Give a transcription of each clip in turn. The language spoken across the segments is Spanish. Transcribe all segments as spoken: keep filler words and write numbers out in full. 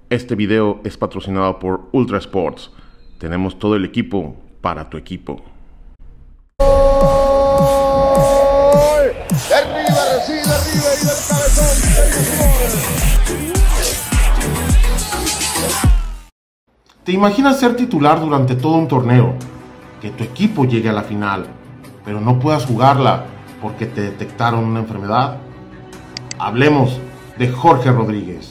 Este video es patrocinado por Ultra Sports. Tenemos todo el equipo para tu equipo. Arriba, recibe, arriba y del cabezón. ¿Te imaginas ser titular durante todo un torneo? Que tu equipo llegue a la final, pero no puedas jugarla porque te detectaron una enfermedad. Hablemos de Jorge Rodríguez.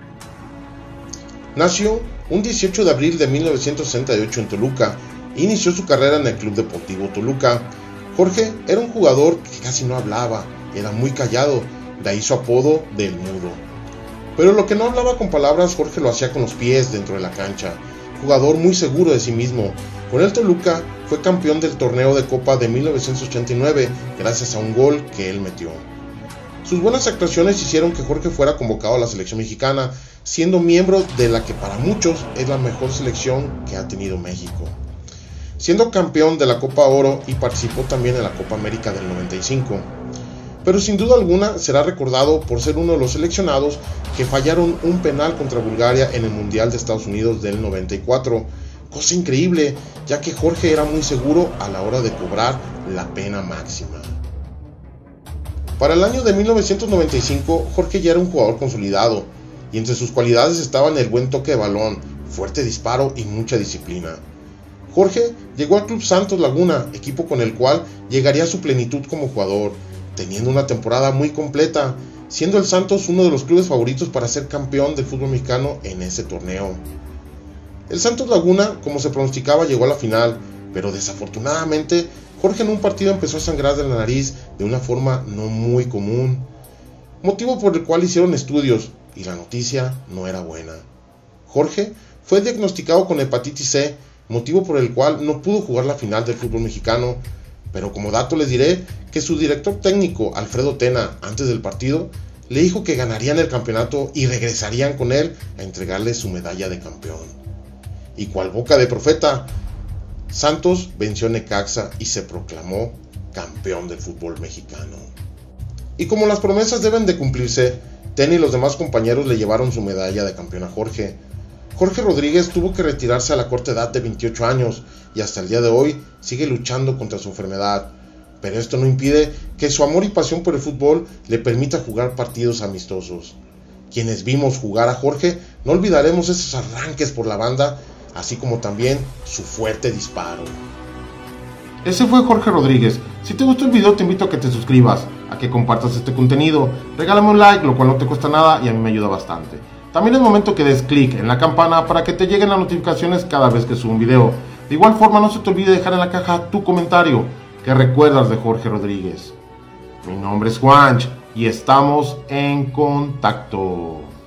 Nació un dieciocho de abril de mil novecientos sesenta y ocho en Toluca e inició su carrera en el Club Deportivo Toluca. Jorge era un jugador que casi no hablaba, era muy callado, de ahí su apodo de El Mudo. Pero lo que no hablaba con palabras, Jorge lo hacía con los pies dentro de la cancha. Jugador muy seguro de sí mismo. Con el Toluca fue campeón del torneo de Copa de mil novecientos ochenta y nueve gracias a un gol que él metió. Sus buenas actuaciones hicieron que Jorge fuera convocado a la selección mexicana, siendo miembro de la que para muchos es la mejor selección que ha tenido México. Siendo campeón de la Copa Oro y participó también en la Copa América del noventa y cinco. Pero sin duda alguna será recordado por ser uno de los seleccionados que fallaron un penal contra Bulgaria en el Mundial de Estados Unidos del noventa y cuatro. Cosa increíble, ya que Jorge era muy seguro a la hora de cobrar la pena máxima. Para el año de mil novecientos noventa y cinco, Jorge ya era un jugador consolidado, y entre sus cualidades estaban el buen toque de balón, fuerte disparo y mucha disciplina. Jorge llegó al Club Santos Laguna, equipo con el cual llegaría a su plenitud como jugador, teniendo una temporada muy completa, siendo el Santos uno de los clubes favoritos para ser campeón del fútbol mexicano en ese torneo. El Santos Laguna, como se pronosticaba, llegó a la final, pero desafortunadamente Jorge en un partido empezó a sangrar de la nariz de una forma no muy común, motivo por el cual hicieron estudios y la noticia no era buena. Jorge fue diagnosticado con hepatitis C, motivo por el cual no pudo jugar la final del fútbol mexicano, pero como dato les diré que su director técnico Alfredo Tena, antes del partido, le dijo que ganarían el campeonato y regresarían con él a entregarle su medalla de campeón. Y cual boca de profeta, Santos venció a Necaxa y se proclamó campeón del fútbol mexicano. Y como las promesas deben de cumplirse, Tena y los demás compañeros le llevaron su medalla de campeón a Jorge. Jorge Rodríguez tuvo que retirarse a la corta edad de veintiocho años y hasta el día de hoy sigue luchando contra su enfermedad, pero esto no impide que su amor y pasión por el fútbol le permita jugar partidos amistosos. Quienes vimos jugar a Jorge no olvidaremos esos arranques por la banda, así como también su fuerte disparo. Ese fue Jorge Rodríguez. Si te gustó el video te invito a que te suscribas, a que compartas este contenido, regálame un like, lo cual no te cuesta nada y a mí me ayuda bastante. También es momento que des clic en la campana para que te lleguen las notificaciones cada vez que subo un video. De igual forma no se te olvide dejar en la caja tu comentario, que recuerdas de Jorge Rodríguez. Mi nombre es Juanch y estamos en contacto.